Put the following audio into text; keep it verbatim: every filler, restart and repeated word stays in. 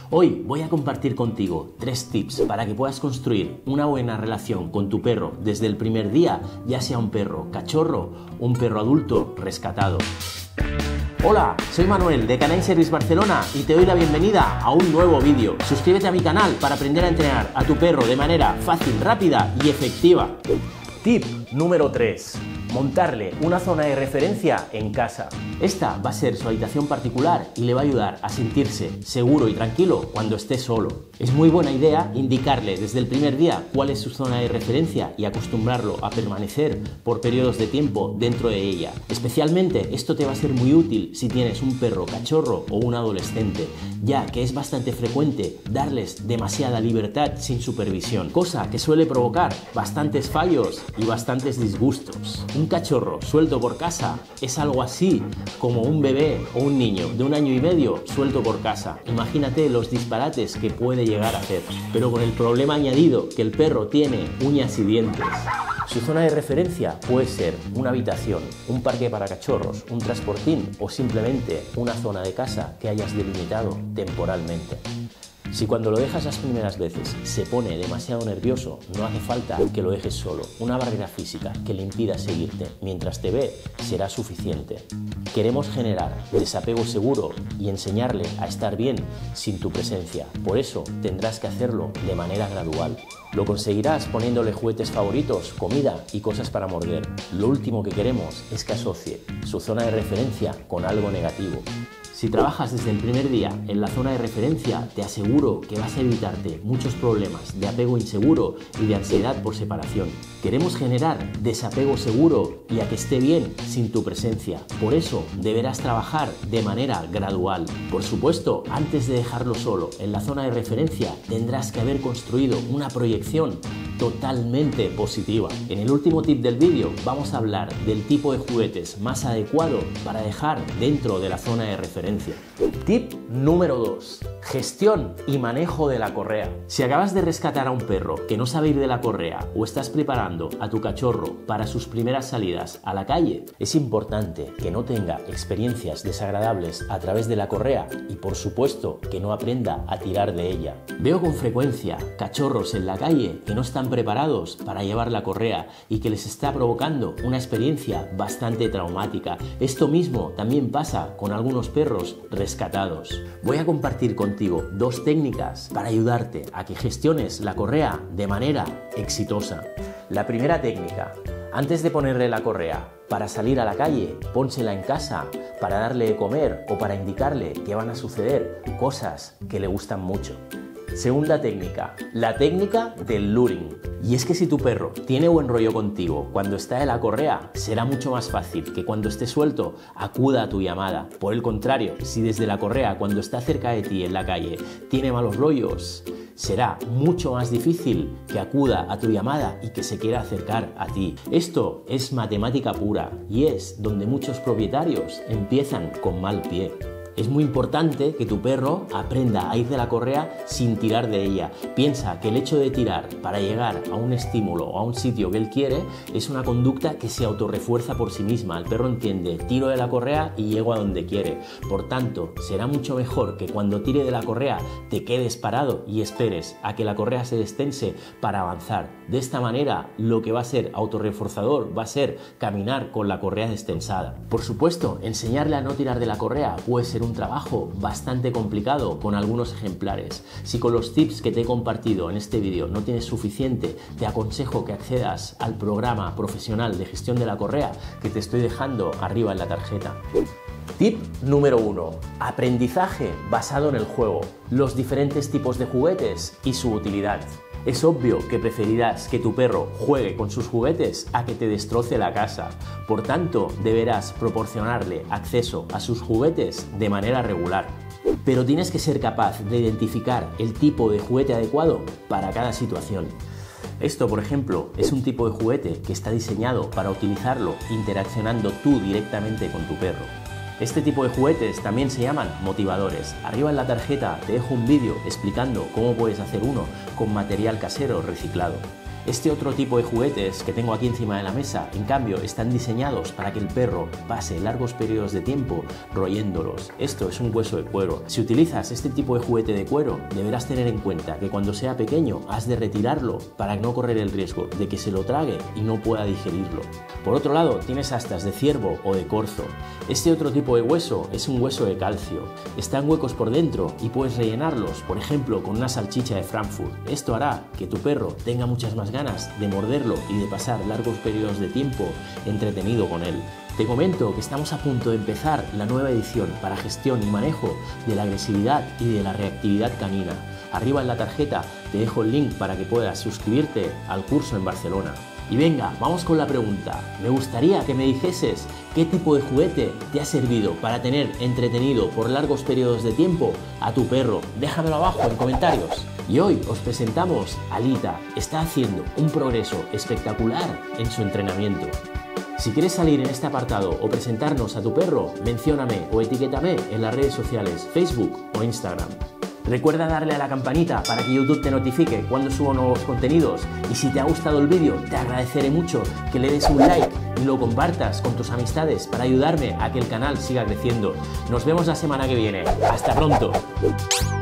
Hoy voy a compartir contigo tres tips para que puedas construir una buena relación con tu perro desde el primer día, ya sea un perro cachorro o un perro adulto rescatado. Hola, soy Manuel de Canine Service Barcelona y te doy la bienvenida a un nuevo vídeo. Suscríbete a mi canal para aprender a entrenar a tu perro de manera fácil, rápida y efectiva. Tip número tres. Montarle una zona de referencia en casa. Esta va a ser su habitación particular y le va a ayudar a sentirse seguro y tranquilo cuando esté solo. Es muy buena idea indicarle desde el primer día cuál es su zona de referencia y acostumbrarlo a permanecer por periodos de tiempo dentro de ella. Especialmente esto te va a ser muy útil si tienes un perro cachorro o un adolescente, ya que es bastante frecuente darles demasiada libertad sin supervisión, cosa que suele provocar bastantes fallos y bastantes disgustos. Un cachorro suelto por casa es algo así como un bebé o un niño de un año y medio suelto por casa. Imagínate los disparates que puede llegar a hacer, pero con el problema añadido que el perro tiene uñas y dientes. Su zona de referencia puede ser una habitación, un parque para cachorros, un transportín o simplemente una zona de casa que hayas delimitado temporalmente. Si cuando lo dejas las primeras veces se pone demasiado nervioso, no hace falta que lo dejes solo. Una barrera física que le impida seguirte mientras te ve será suficiente. Queremos generar desapego seguro y enseñarle a estar bien sin tu presencia. Por eso tendrás que hacerlo de manera gradual. Lo conseguirás poniéndole juguetes favoritos, comida y cosas para morder. Lo último que queremos es que asocie su zona de referencia con algo negativo. Si trabajas desde el primer día en la zona de referencia, te aseguro que vas a evitarte muchos problemas de apego inseguro y de ansiedad por separación. Queremos generar desapego seguro y a que esté bien sin tu presencia. Por eso deberás trabajar de manera gradual. Por supuesto, antes de dejarlo solo en la zona de referencia, tendrás que haber construido una proyección totalmente positiva. En el último tip del vídeo vamos a hablar del tipo de juguetes más adecuado para dejar dentro de la zona de referencia. Tip número dos. Gestión y manejo de la correa. Si acabas de rescatar a un perro que no sabe ir de la correa o estás preparando a tu cachorro para sus primeras salidas a la calle, es importante que no tenga experiencias desagradables a través de la correa y por supuesto que no aprenda a tirar de ella. Veo con frecuencia cachorros en la calle que no están preparados para llevar la correa y que les está provocando una experiencia bastante traumática. Esto mismo también pasa con algunos perros rescatados. Voy a compartir contigo dos técnicas para ayudarte a que gestiones la correa de manera exitosa. La primera técnica: antes de ponerle la correa para salir a la calle, pónsela en casa para darle de comer o para indicarle que van a suceder cosas que le gustan mucho. Segunda técnica, la técnica del luring. Y es que si tu perro tiene buen rollo contigo cuando está en la correa, será mucho más fácil que cuando esté suelto acuda a tu llamada. Por el contrario, si desde la correa cuando está cerca de ti en la calle tiene malos rollos, será mucho más difícil que acuda a tu llamada y que se quiera acercar a ti. Esto es matemática pura y es donde muchos propietarios empiezan con mal pie. Es muy importante que tu perro aprenda a ir de la correa sin tirar de ella. Piensa que el hecho de tirar para llegar a un estímulo o a un sitio que él quiere es una conducta que se autorrefuerza por sí misma. El perro entiende, tiro de la correa y llego a donde quiere. Por tanto, será mucho mejor que cuando tire de la correa te quedes parado y esperes a que la correa se destense para avanzar. De esta manera, lo que va a ser autorreforzador va a ser caminar con la correa destensada. Por supuesto, enseñarle a no tirar de la correa puede ser un trabajo bastante complicado con algunos ejemplares. Si con los tips que te he compartido en este vídeo no tienes suficiente, te aconsejo que accedas al programa profesional de gestión de la correa que te estoy dejando arriba en la tarjeta. Tip número uno. Aprendizaje basado en el juego, los diferentes tipos de juguetes y su utilidad. Es obvio que preferirás que tu perro juegue con sus juguetes a que te destroce la casa. Por tanto, deberás proporcionarle acceso a sus juguetes de manera regular. Pero tienes que ser capaz de identificar el tipo de juguete adecuado para cada situación. Esto, por ejemplo, es un tipo de juguete que está diseñado para utilizarlo interaccionando tú directamente con tu perro. Este tipo de juguetes también se llaman motivadores. Arriba en la tarjeta te dejo un vídeo explicando cómo puedes hacer uno con material casero reciclado. Este otro tipo de juguetes que tengo aquí encima de la mesa, en cambio, están diseñados para que el perro pase largos periodos de tiempo royéndolos. Esto es un hueso de cuero. Si utilizas este tipo de juguete de cuero, deberás tener en cuenta que cuando sea pequeño has de retirarlo para no correr el riesgo de que se lo trague y no pueda digerirlo. Por otro lado, tienes astas de ciervo o de corzo. Este otro tipo de hueso es un hueso de calcio. Están huecos por dentro y puedes rellenarlos, por ejemplo, con una salchicha de Frankfurt. Esto hará que tu perro tenga muchas más ganas de morderlo y de pasar largos periodos de tiempo entretenido con él. Te comento que estamos a punto de empezar la nueva edición para gestión y manejo de la agresividad y de la reactividad canina. Arriba en la tarjeta te dejo el link para que puedas suscribirte al curso en Barcelona. Y venga, vamos con la pregunta. Me gustaría que me dijeses qué tipo de juguete te ha servido para tener entretenido por largos periodos de tiempo a tu perro. Déjamelo abajo en comentarios. Y hoy os presentamos a Lita. Está haciendo un progreso espectacular en su entrenamiento. Si quieres salir en este apartado o presentarnos a tu perro, mencióname o etiquétame en las redes sociales Facebook o Instagram. Recuerda darle a la campanita para que YouTube te notifique cuando subo nuevos contenidos, y si te ha gustado el vídeo te agradeceré mucho que le des un like y lo compartas con tus amistades para ayudarme a que el canal siga creciendo. Nos vemos la semana que viene. ¡Hasta pronto!